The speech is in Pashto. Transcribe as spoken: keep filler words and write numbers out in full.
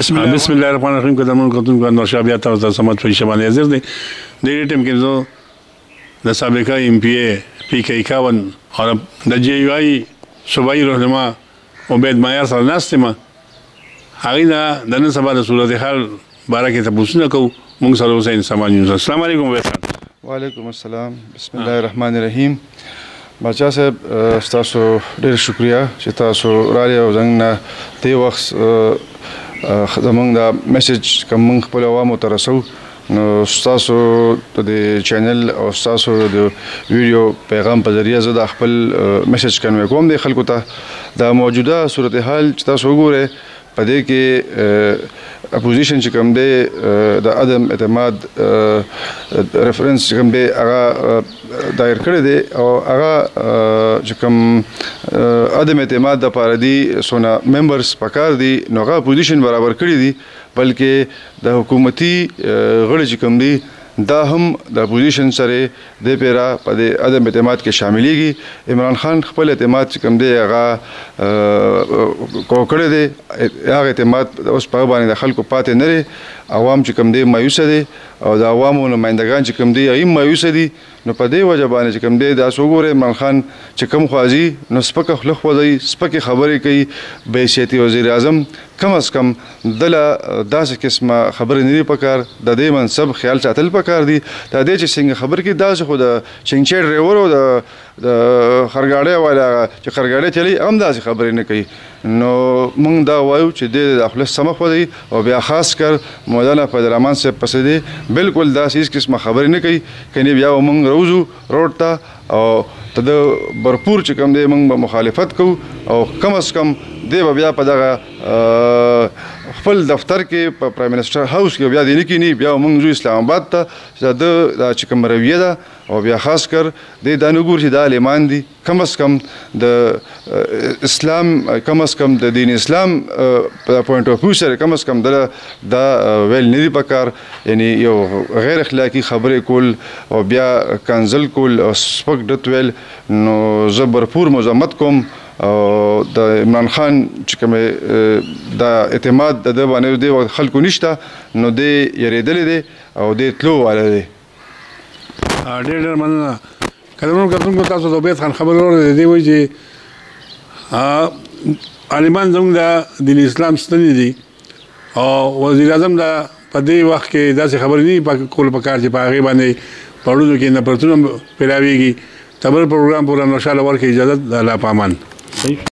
بسم الله بسم الله الرحمن الرحیم که درمون کتون که نوشا بیا تاسو ته سمات په شمال حاضر دي د دې ټیم کې زه د سابقه ایم پی ای پی کې اکاون او د جی یو آی صوبایي رهنما عبید معیار سره ناست ما هغه دا د نن سبا د صورتحال باره کې تاسو کوو موږ سره اوسئ انسان یو السلام علیکم وعلیکم السلام بسم الله الرحمن الرحیم بادشاہ صاحب تاسو ډېر شکریا چې تاسو راغلي او زموږ نه دې وخت زموږ دا میسج کوم موږ خپل عوامو ته رسوو نو ستاسو د چینل او ستاسو د ویډیو پیغام په ذریعه زه د خپل میسج کنوي کوم د خلکو ته د موجوده صورتحال چې تاسو وګورئ په دې کې اپوزیشن چې کوم دی د عدم اعتماد ریفرنس چې کوم دی هغه دایر کړی دی او هغه چې کوم عدم اعتماد دپاره دي څونه ممبرز پکار دي نو هغه اپوزیشن برابر کړي دي بلکې د حکومتي غړي چې کوم دي دا هم د اپوزیشن سره د پیرا په د عدم اعتماد کې شاملېږي عمران خان خپل اعتماد چې کوم دی هغه کو کړی دی هغه اعتماد اوس په باندې د خلکو پاتې نه لري عوام چې کوم دی مایوسه دي او د عوامو نمائندګان چې کوم دی هغه مایوسه دي نو په دې وجه باندې چې کوم دی دا وګوره عمران خان چې کوم خوازي نو سپکه خوله خوځي سپکه خبرې کوي بې حیثیتي وزیر اعظم کم از کم دله داسې قسمه خبرې نه دي پکار د دې منصب خیال ساتل پکار دي د دې چې څنګه خبر کې داسې خو د چنګچې ډریور او د د خرګاړې والا چې خرګاړې چلی هم داسې خبرې نه کوي نو موږ دا وایو چې د داخله سم خوځي او بیا خاص کر مولانا فضل الرحمن صاحب پسې دی بالکل داسې هیڅ قسمه خبرې نه کوي کني بیا موږ روزو روډ ته او ته د برپور چې کوم دی موږ مخالفت کوو او کم از کم دی بیا په دغه خپل دفتر کې په پرایم منسټر هاوس کې بیا دی نه کینی بیا موږ جو اسلام آباد ته چې د چې کوم رویه ده او بیا خاص کر د دانو ګور چې د عالمان دي کم از کم د اسلام کم از کم د دین اسلام په پوینټ اف ویو سره کم از کم د دا ویل نه دی پکار یعنی یو غیر اخلاقی خبرې کول او بیا کانزل کول او سپک ډت ویل نو زه برپور مزاحمت کوم او د عمران خان چې کومه د اعتماد د د باندې د خلکو نشته نو د یریدل دي او د تلو والا دي ډېر ډېر مننه کله کله تاسو د عبید خان خبر ورته دی وایي چې عالمان زموږ د دین اسلام ستنې دي او وزیر اعظم دا په دې وخت کې داسې خبرې نه کول پکار چې په هغې باندې پړونو کې نفرتونه پیلاویږي تبر پروګرام پورا نوشاله ورکړي اجازه د الله پامان